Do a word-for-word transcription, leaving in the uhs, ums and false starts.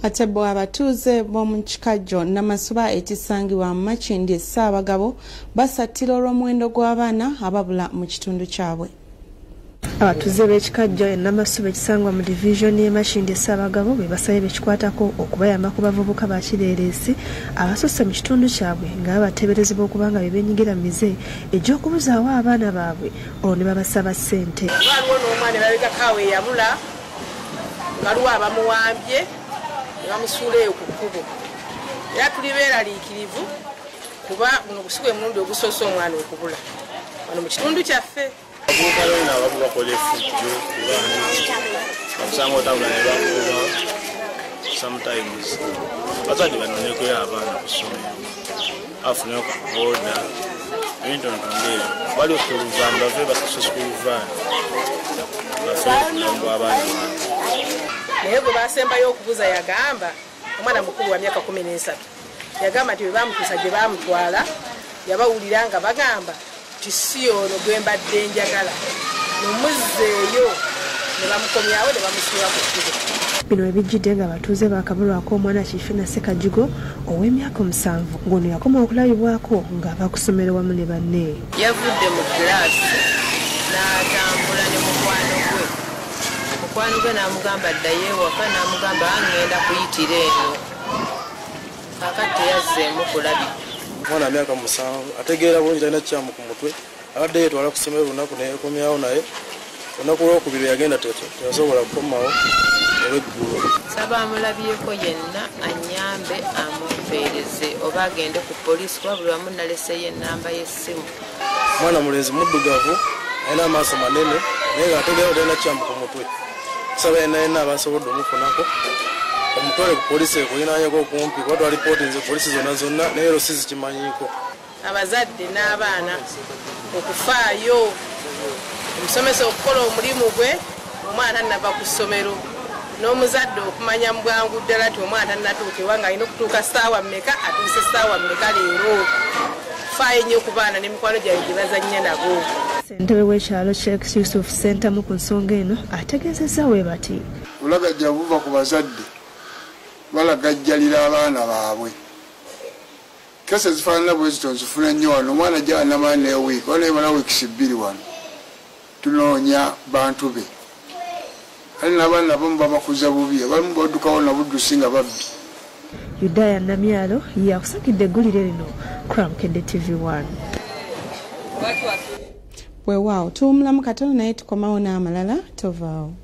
Ate bo abatuuze b'omu kikajjo Namasuba ekisangibwa mu Makindye Ssaabagabo basattira olw'omuwendo gw'abaana ababula mu kitundu kyabwe. Abatuuze b'ekikajjo Namasuba ekisangibwa mu division y'e Makindye Ssaabagabo be basabye bekikwatako okubayamba ku bavubuka ba kireeresi abasusse mu kitundu kyabwe nga bateeberezebwa okuba nga beenyigira mu mize egy'okubuzaawo abaana baabwe olwo ne babasaba ssente. Waliwo n'omwana erabika kaawe yabula waliwo abamuwambye bamusuuleyo ku kkubo era tuli beeraliikirivu kuba buno busibu emulundi ogusoose omwana okubula wano mu kitundu kyaffe. Abavubuka balina abamu bakola effujjo bakusanga otabula ne bakuba sometimes bazadde banonekoyo abaana ku ssomero afuneyo ku booda ebintontongeero bali okuluvaani bave basase sukuluvaani bafe okulamu bw'abaana bange. Naye gwe basembayo okubuza yagamba omwana mukulu wa myaka kumi n'esatu yagamba nti bwe bamutuusa gye bamutwala yabawulira nga bagamba ti si ono gwe mbadde njagala mumuzzeeyo ne bamukomyawo ne bamusiiba ku kkubo. Bino ebijjidde nga abatuuze baakabulwako omwana Kiifina Sekajigo ow'emyaka omusanvu ng'ono yakoma okulabibwako ng'ava ku ssomero wamu ne banne. Yavudde mu kilaasi n'atambula ne mukwano gwe mukwano gwe n'amugamba addayo ewaka n'amugamba ngenda kuyitira eno kaakati teyazzeemu kulabika. Omwana myaka musanvu ategeera bulungi talina kyamu ku mutwe abadde yeetwala ku ssomero lunaku neyekomyawo naye olunaku lwokubiri yagenda teyasobola kukomawo olw'eggulo. Saba amulabyeko yenna annyambe amumpeereze oba agende ku poliisi kuba buli wamu naleseyo ennamba y'essimu. Omwana mulenzi muddugavu alina amaaso manene naye nga ategeera talina kyamu ku mutwe. Saba yenna yenna abasobodde omufunako omutwale ku poliisi ekulinaanyeko okumpi kuba twalipootinze poliisi zonna zonna naye ero si zikimanyiiko. Abazadde n'abaana okufaayo omusomesa okukola omulimu gwe omwana tannava ku ssomero n'omuzadde okumanya mu bwangu ddala nti omwana tannatuukibwa ng'alina okutuuka ssaawa mmeka atuuse ssaawa mmeka leero. Faayo nnyo ku baana n'emikwano gyabwe gye bazannya nabo. Ssentebe w'ekyalo Sheikh Yusuf Ssentamu ku nsonga eno ategeezezza bwe bati. Bulagajja buva ku bazadde balagajjalira abaana baabwe. Kese zifaanana bwe zito nzifuna nnyo wano omwana gy'anamala ne wiiki wano ebala wiikisi bbiri wano tunoonya bantu be ali n'abaana abamu babakuza bubi abamu baddukawo na buddusi nga babbi. Yudaya Namyalo yakusakidde eggulire lino ku Bukedde T V one. Weewaawo tuwumulamu katono naye tukomawo n'amalala tovaawo.